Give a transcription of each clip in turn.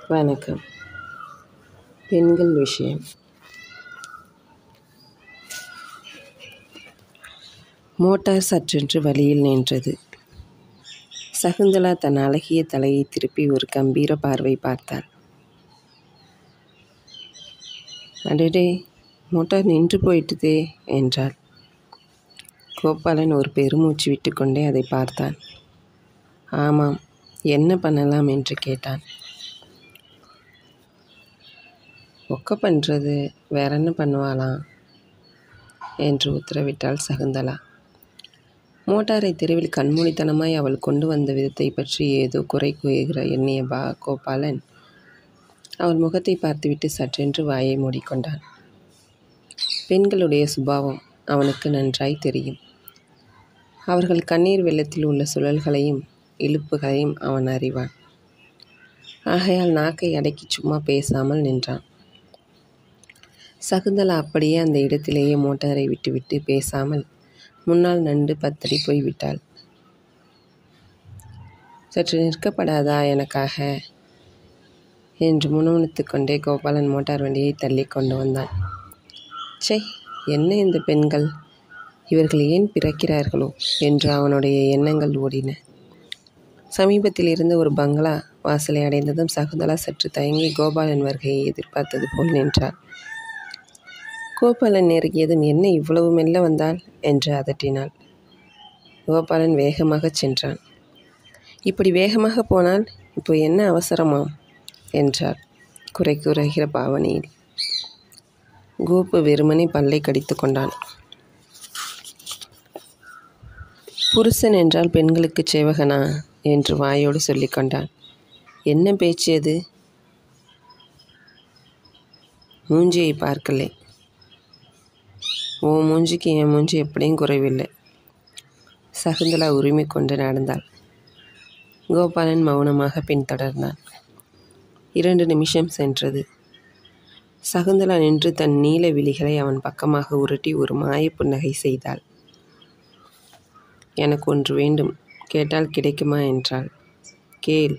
வணக்கம். பெண்கள் விஷயம். மோட்டார் சற்றென்று வழியில் நின்றது. சகுந்தலா தன் அழகிய தலையை திருப்பி ஒரு கம்பீர பார்வை பார்த்தாள். அடடே, மோட்டார் நின்று போயிட்டுதே என்றாள். கோபாலன் ஒரு பெருமூச்சு விட்டுக்கொண்டே அதை பார்த்தான். ஆமாம், என்ன பண்ணலாம் என்று கேட்டான். ஒக்க பண்ணுறது, வேற என்ன பண்ணுவாளாம் என்று உத்தரவிட்டாள் சகுந்தலா. மோட்டாரை தெருவில் கண்மூடித்தனமாய் அவள் கொண்டு வந்த விதத்தை பற்றி ஏதோ குறை கூறுகிற எண்ணிய கோபாலன் அவள் முகத்தை பார்த்துவிட்டு சற்றென்று வாயை மூடிக்கொண்டான். பெண்களுடைய சுபாவம் அவனுக்கு நன்றாய் தெரியும். அவர்கள் கண்ணீர் வெள்ளத்தில் உள்ள சுழல்களையும் இழுப்புகளையும் அவன் அறிவான். ஆகையால் நாக்கை அடக்கி சும்மா பேசாமல் நின்றான். சகுந்தலா அப்படியே அந்த இடத்திலேயே மோட்டாரை விட்டுவிட்டு பேசாமல் முன்னால் நண்டு 10 அடி போய்விட்டாள். சற்று நிற்கப்படாதா எனக்காக என்று முணுமுணுத்து கொண்டே கோபாலன் மோட்டார் வண்டியை தள்ளி கொண்டு வந்தான். சே, என்ன இந்த பெண்கள், இவர்கள் ஏன் பிறக்கிறார்களோ என்று அவனுடைய எண்ணங்கள் ஓடின. சமீபத்தில் இருந்த ஒரு பங்களா வாசலை அடைந்ததும் சகுந்தலா சற்று தயங்கி கோபாலன் வருகையை எதிர்பார்த்தது போல் நின்றாள். கோபாலன் நெருங்கியதும் என்ன இவ்வளவு மெல்ல வந்தாள் என்று அதட்டினாள். கோபாலன் வேகமாகச் சென்றான். இப்படி வேகமாக போனால் இப்போ என்ன அவசரமாம் என்றார் குறை கூறுகிற பாவனையில். கோபு வெறுமனை பல்லை கடித்து கொண்டான். புருஷன் என்றால் பெண்களுக்கு சேவகனா என்று வாயோடு சொல்லி கொண்டான். என்ன பேச்சு அது? மூஞ்சியை பார்க்கலை. ஓ மூஞ்சிக்கு என் மூஞ்சி எப்படியும் குறைவில்லை. சகுந்தலா உரிமை கொண்டு நடந்தாள். கோபாலன் மௌனமாக பின்தொடர்ந்தான். 2 நிமிஷம் சென்றது. சகுந்தலா நின்று தன் நீல விழிகளை அவன் பக்கமாக உருட்டி ஒரு மாய புன்னகை செய்தாள். எனக்கு ஒன்று வேண்டும், கேட்டால் கிடைக்குமா என்றாள். கேள்.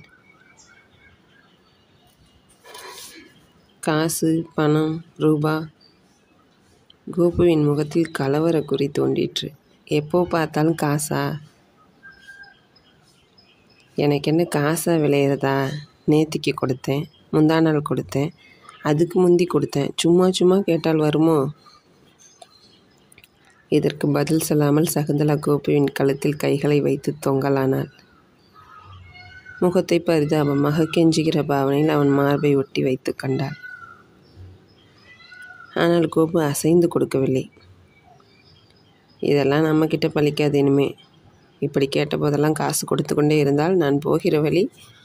காசு, பணம், ரூபா? கோபுவின் முகத்தில் கலவர குறி தோன்றிற்று. எப்போ பார்த்தாலும் காசா? எனக்கு என்ன காசா விளையிறதா? நேத்திக்கு கொடுத்தேன், முந்தா நாள் கொடுத்தேன், அதுக்கு முந்தி கொடுத்தேன். சும்மா சும்மா கேட்டால் வருமோ? இதற்கு பதில் சொல்லாமல் சகுந்தலா கோபுவின் கழுத்தில் கைகளை வைத்து தொங்கலானாள். முகத்தை பரிதாபமாக கெஞ்சுகிற பாவனையில் அவன் மார்பை ஒட்டி வைத்து கண்டாள். ஆனால் கோபு அசைந்து கொடுக்கவில்லை. இதெல்லாம் நம்மக்கிட்ட பழிக்காது இனிமே. இப்படி கேட்ட போதெல்லாம் காசு கொடுத்து கொண்டே இருந்தால் நான் போகிற வழி.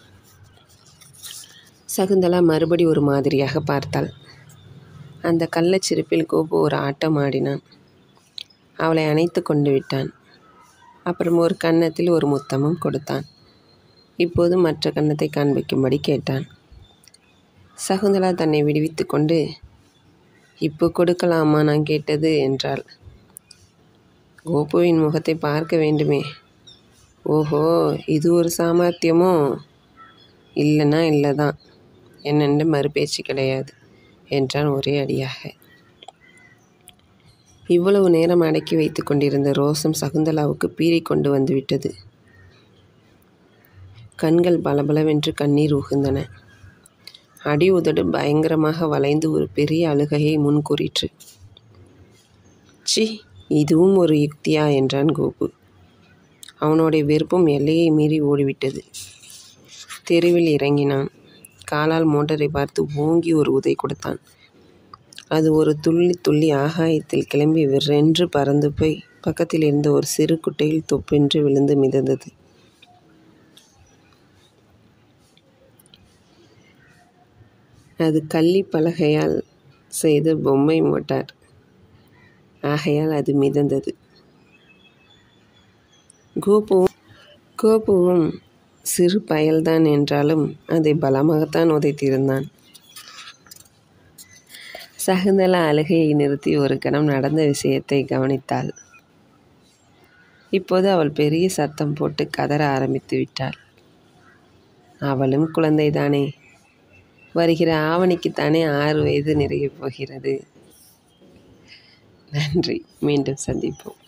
சகுந்தலா மறுபடி ஒரு மாதிரியாக பார்த்தாள். அந்த கள்ளச்சிரிப்பில் கோபு ஒரு ஆட்டம் ஆடினான். அவளை அணைத்து கொண்டு விட்டான். அப்புறம் ஒரு கன்னத்தில் ஒரு முத்தமும் கொடுத்தான். இப்போது மற்ற கன்னத்தை காண்பிக்கும்படி கேட்டான். சகுந்தலா தன்னை விடுவித்து கொண்டு, இப்போ கொடுக்கலாமா நான் கேட்டது என்றாள். கோபுவின் முகத்தை பார்க்க வேண்டுமே. ஓஹோ, இது ஒரு சாமர்த்தியமோ? இல்லைன்னா இல்லை தான், என்னென்று மறுபேச்சு கிடையாது என்றான் ஒரே அடியாக. இவ்வளவு நேரம் அடக்கி வைத்து கொண்டிருந்த ரோசம் சகுந்தலாவுக்கு பீறி கொண்டு வந்து விட்டது. கண்கள் பலபலவென்று கண்ணீர் உகுந்தன. அடி உதடு பயங்கரமாக வளைந்து ஒரு பெரிய அழுகையை முன்கூறிற்று. சி, இதுவும் ஒரு யுக்தியா என்றான் கோபு. அவனுடைய வெறுப்பும் எல்லையை மீறி ஓடிவிட்டது. தெருவில் இறங்கினான். காலால் மோட்டரை பார்த்து ஓங்கி ஒரு உதை கொடுத்தான். அது ஒரு துள்ளி துள்ளி ஆகாயத்தில் கிளம்பி விற்றென்று பறந்து போய் பக்கத்தில் இருந்த ஒரு சிறு குட்டையில் தொப்பென்று விழுந்து மிதந்தது. அது கள்ளி பலகையால் செய்த பொம்மை மோட்டார். ஆகையால் அது மிதந்தது. கோபுவும் சிறு பயல்தான் என்றாலும் அதை பலமாகத்தான் உதைத்திருந்தான். சகுந்தலா அழுகையை நிறுத்தி ஒரு கணம் நடந்த விஷயத்தை கவனித்தாள். இப்போது அவள் பெரிய சத்தம் போட்டு கதற ஆரம்பித்து விட்டாள். அவளும் குழந்தைதானே, வருகிற ஆவணிக்குத்தானே 6 வயது நிறையப் போகிறது. நன்றி. மீண்டும் சந்திப்போம்.